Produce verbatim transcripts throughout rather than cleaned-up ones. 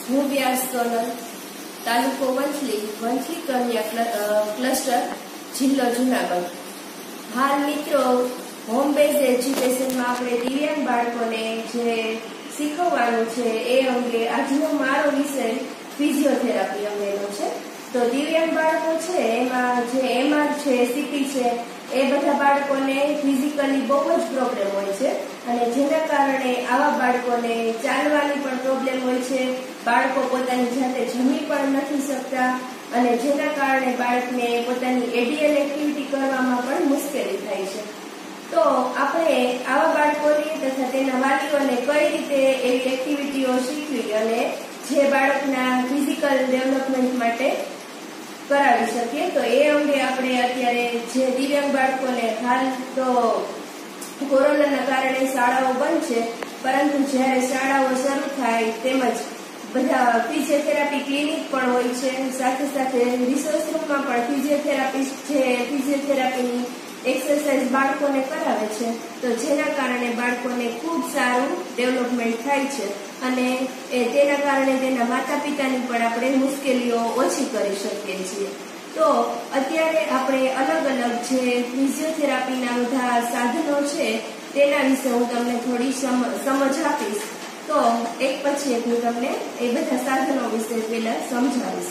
હું વ્યાસ સોનલ, તાલુકો વંથલી, વંથલી કન્યા ક્લસ્ટર, જિલ્લો જુનાગઢ. હાલ મિત્રો, હોમ બેઝ એજ્યુકેશનમાં આપણે દિવ્યાંગ બાળકોને જે શીખવવાનું છે એ અંગે આજનો મારો વિષય ફિઝિયોથેરાપી અંગેનો છે. તો દિવ્યાંગ બાળકો છે એમાં જે એમઆર છે, સીપી છે, એ બધા બાળકોને ફિઝિકલી બહુ જ પ્રોબ્લેમ હોય છે અને જેના કારણે આવા બાળકોને ચાલવાની પણ પ્રોબ્લેમ હોય છે. બાળકો પોતાની જાતે જમી પણ નથી શકતા અને જેના કારણે બાળકને પોતાની એડીએલ એક્ટિવિટી કરવામાં પણ મુશ્કેલી થાય છે. તો આપણે આવા બાળકોને તથા તેના વાલીઓને કઈ રીતે એવી એક્ટિવિટીઓ શીખવી અને જે બાળકના ફિઝિકલ ડેવલપમેન્ટ માટે કરાવી શકીએ, તો એ અંગે આપણે અત્યારે જે દિવ્યાંગ બાળકોને હાલ તો કોરોનાના કારણે શાળાઓ બંધ છે, પરંતુ જ્યારે શાળાઓ શરૂ થાય તેમજ બધા ફિઝિયોથેરાપી ક્લિનિક પણ હોય છે. સાથે સાથે રિસોર્સ રૂમમાં પણ ફિઝિયોથેરાપિસ્ટ જે ફિઝિયોથેરાપીની એક્સરસાઇઝ બાળકોને કરાવે છે, તો જેના કારણે બાળકોને ખૂબ સારું ડેવલપમેન્ટ થાય છે અને એ તેના કારણે તેના માતા પિતાની પણ આપણે મુશ્કેલીઓ ઓછી કરી શકીએ છીએ. તો અત્યારે આપણે અલગ અલગ જે ફિઝિયોથેરાપીના બધા સાધનો છે તેના વિશે હું તમને થોડી સમજ આપીશ. તો એક પછી એક હું તમને એ બધા સાધનો વિશે પહેલા સમજાવીશ.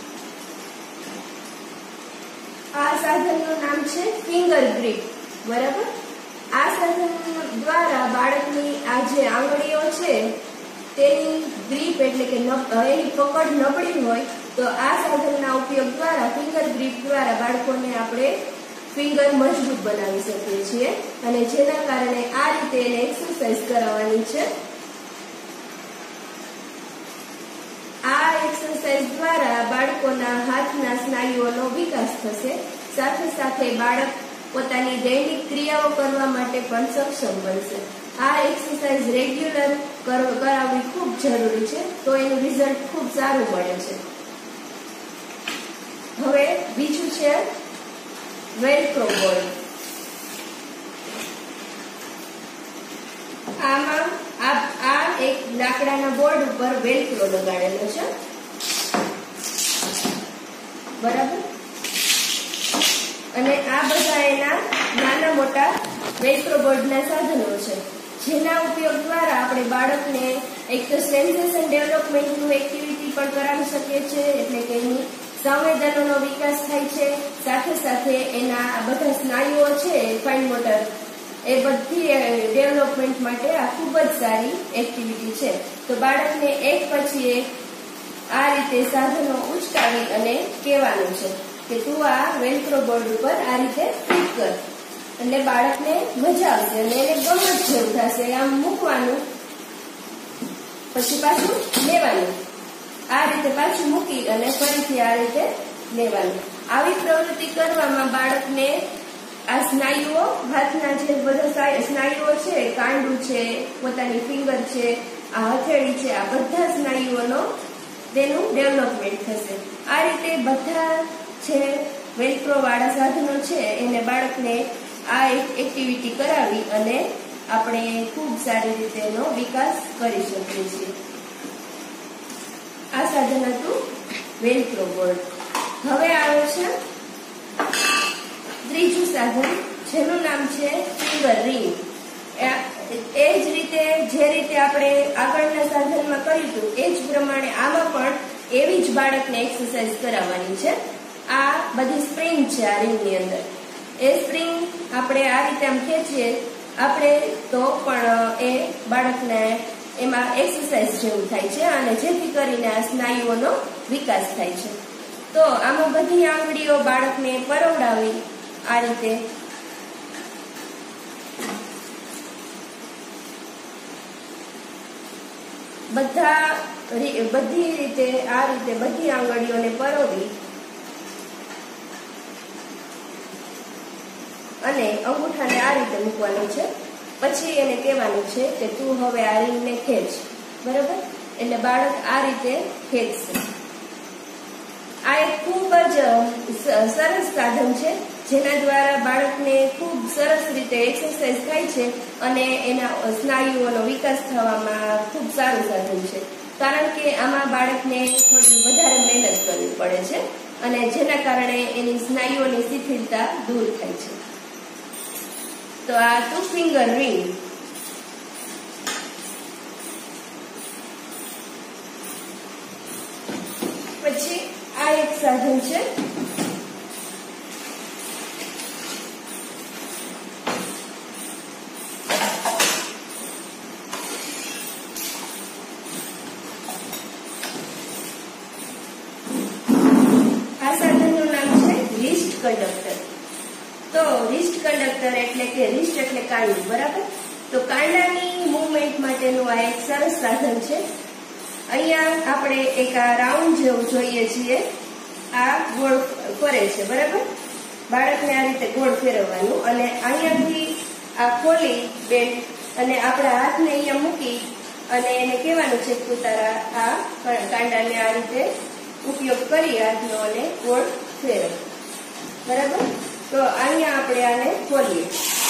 આ સાધનનું નામ છે ફિંગર ગ્રીપ, બરાબર. આ સાધન દ્વારા બાળકની આ જે આંગળીઓ છે તેની ગ્રીપ એટલે કે એની પકડ નબળી હોય તો આ સાધનના ઉપયોગ દ્વારા ફિંગર ગ્રીપ દ્વારા બાળકોને આપણે ફિંગર મજબૂત બનાવી શકીએ છીએ અને જેના કારણે આ રીતે એને એક્સરસાઇઝ કરાવવાની છે. આ એક્સરસાઇઝ દ્વારા બાળકોના હાથના સ્નાયુઓનો વિકાસ થશે. સાથે સાથે બાળક પોતાની દૈનિક ક્રિયાઓ કરવા માટે પણ સક્ષમ બનશે. આ એક્સરસાઇઝ રેગ્યુલર કરાવવી ખૂબ જરૂરી છે, તો એનું રિઝલ્ટ ખૂબ સારું મળે છે. હવે બીજું છે વેલ્ક્રો બોર્ડ. આમાં આ એક લાકડાના બોર્ડ ઉપર વેલ્ક્રો લગાડેલો છે, બરાબર. અને આ બધા એના નાના મોટા વેલ્ક્રો બોર્ડના સાધનો છે, જેના ઉપયોગ દ્વારા આપણે બાળકને એક તો સેન્સેશન ડેવલપમેન્ટનું એક્ટિવિટી પણ કરાવી શકીએ છીએ, એટલે કે એની સંવેદનોનો વિકાસ થાય છે. સાથે સાથે એના બધા સ્નાયુઓ છે ફાઇન મોટર, એ બધી ડેવલપમેન્ટ માટે આ ખૂબ જ સારી એક્ટિવિટી છે. તો બાળકને એક પછી એક આ રીતે સાધનો ઉચકાવી અને કહેવાનું છે કે તું આ વેલ્ક્રો બોર્ડ ઉપર આ રીતે ફિટ કર, એટલે બાળકને મજા આવશે અને એને ગમત જેવું થશે. આમ મૂકવાનું, પછી પાછું લેવાનું, આ રીતે પાછું મૂકી અને ફરીથી આ રીતે લેવાનું. આવી પ્રવૃત્તિ કરવામાં બાળકને આ સ્નાયુઓ, હાથના જે બધા સ્નાયુઓ છે, કાંડું છે, પોતાની ફિંગર છે, આ હથેળી છે, આ બધા સ્નાયુઓનો તેનું ડેવલપમેન્ટ થશે. આ રીતે બધા જે વેલ્ક્રો વાળા સાધનો છે એને બાળકને આ એક એક્ટિવિટી કરાવી અને આપણે ખૂબ સારી રીતે એનો વિકાસ કરી શકીએ છીએ. આ સાધન હતું વેલ્ક્રો બોર્ડ. હવે આવે છે ત્રીજું સાધન, જેનું નામ છે ફિંગર રિંગ. એ જ રીતે જે રીતે આપણે આગળના સાધનમાં કર્યું હતું એ જ પ્રમાણે આમાં પણ એવી જ બાળકને એક્સરસાઇઝ કરાવવાની છે. આ બધી સ્પ્રિંગ છે આ રિંગની અંદર. એ સ્પ્રિંગ આપણે આ રીતે આમ ખેંચીએ આપણે તો પણ એ બાળકને એમાં એક્સરસાઇઝ જેવું થાય છે અને જેથી કરીને આ સ્નાયુઓનો વિકાસ થાય છે. તો આમાં બધી આંગળીઓ બાળકને પરોવડાવી આ રીતે બધા બધી રીતે આ રીતે બધી આંગળીઓને પરોવી અને અંગૂઠાને આ રીતે મૂકવાનું છે. પછી એને કહેવાનું છે કે તું હવે આ રીંગને ખેંચ, બરાબર. એટલે બાળક આ રીતે ખેંચશે. આ એક ખૂબ જ સરસ સાધન છે જેના દ્વારા બાળકને ખૂબ સરસ રીતે એક્સરસાઇઝ થાય છે અને એના સ્નાયુઓનો વિકાસ થવામાં ખૂબ સારું સાધન છે. કારણ કે આમાં બાળકને થોડી વધારે મહેનત કરવી પડે છે અને જેના કારણે એની સ્નાયુઓની શિથિલતા દૂર થાય છે. તો આ ટુ ફિંગર રિંગ. પછી આ એક સાધન છે. કંડક્ટર. તો રિસ્ટ કંડક્ટર એટલે કે રિસ્ટ એટલે કાંડું, બરાબર. તો કાંડાની મૂવમેન્ટ માટેનું આ એક સરસ સાધન છે. અહીંયા આપણે એક આ રાઉન્ડ જેવું જોઈએ છીએ. આ ગોળ ફરે છે, બરાબર. બાળકને આ રીતે ગોળ ફેરવવાનું અને અહીંયાથી આ ખોલી બેલ્ટ અને આપણા હાથને અહીંયા મૂકી અને એને કહેવાનું છે કે તારા આ કાંડાને આ રીતે ઉપયોગ કરી હાથનો અને ગોળ ફેરવ, બરાબર. તો અહીંયા આપણે આને ખોલીએ.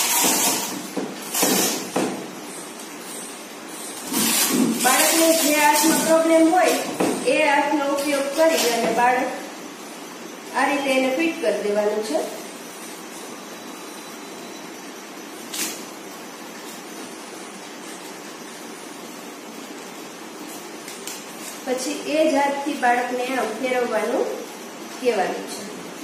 બાળકને જે હાથમાં પ્રોબ્લેમ હોય એ હાથનો ઉપયોગ કરી અને બાળક આ રીતે એને ફિટ કરી દેવાનું છે. પછી એ જ હાથથી બાળકને આમ ફેરવવાનું કહેવાનું છે.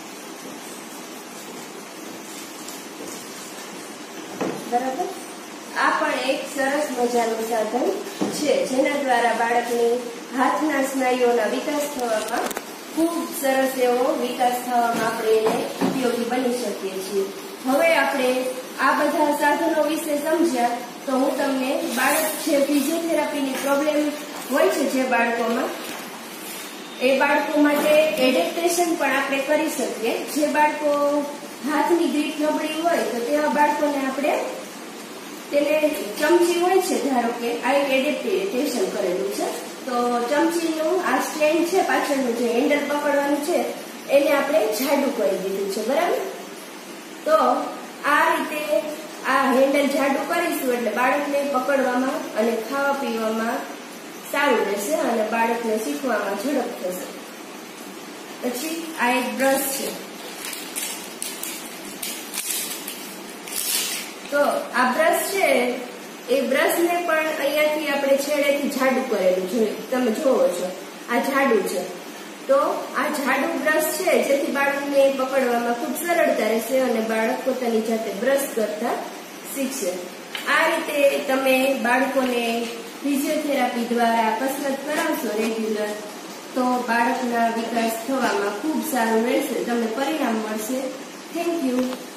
બરાબર. આ પણ એક સરસ મજાનું સાધન છે જેના દ્વારા બાળકની હાથના સ્નાયુઓના વિકાસ થવામાં ખૂબ સરસ એવો વિકાસ થવામાં આપણે એને ઉપયોગી બની શકીએ છીએ. હવે આપણે આ બધા સાધનો વિશે સમજ્યા તો હું તમને બાળક છે ફિઝિયોથેરાપીની પ્રોબ્લેમ હોય છે જે બાળકોમાં, એ બાળકો માટે એડેપ્ટેશન પણ આપણે કરી શકીએ. જે બાળકો હાથની ગ્રીપ નબળી હોય તો તેવા બાળકોને આપણે તેને ચમચી હોય છે, ધારો કે આ એક એડેપ્ટેશન કરેલું છે. તો ચમચીનું આ સ્ટેન્ડ છે, પાછળનું જે હેન્ડલ પકડવાનું છે એને આપણે જાડું કરી દીધું છે, બરાબર. તો આ રીતે આ હેન્ડલ જાડું કરીશું એટલે બાળકને પકડવામાં અને ખાવા પીવામાં સારું રહેશે અને બાળકને શીખવામાં ઝડપ થશે. પછી આ એક બ્રશ છે. તો આ બ્રશ છે એ બ્રશને પણ અહીંયાથી આપણે છેડેથી જાડું કરેલું જોઈએ, તમે જોવો છો આ જાડું છે. તો આ જાડું બ્રશ છે જેથી બાળકને પકડવામાં ખૂબ સરળતા રહેશે અને બાળક પોતાની જાતે બ્રશ કરતા શીખશે. આ રીતે તમે બાળકોને ફિઝિયોથેરાપી દ્વારા કસરત કરાવશો રેગ્યુલર તો બાળકના વિકાસ થવામાં ખૂબ સારું રહેશે, તમને પરિણામ મળશે. Thank you.